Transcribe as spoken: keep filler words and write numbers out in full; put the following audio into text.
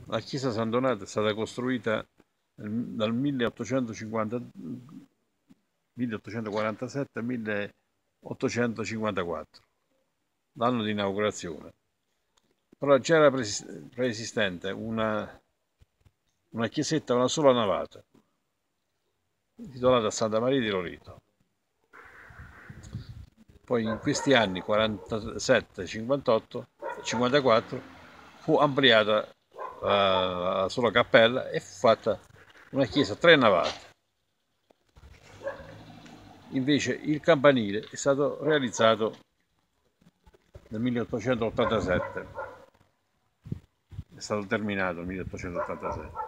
La chiesa San Donato è stata costruita dal milleottocentocinquanta, milleottocentoquarantasette al milleottocentocinquantaquattro, l'anno di inaugurazione. Però c'era preesistente una, una chiesetta, una sola navata, titolata a Santa Maria di Loreto. Poi in questi anni quarantasette, cinquantotto, cinquantaquattro fu ampliata la, la sola cappella e fu fatta una chiesa a tre navate. Invece il campanile è stato realizzato nel milleottocentottantasette, è stato terminato nel milleottocentottantasette.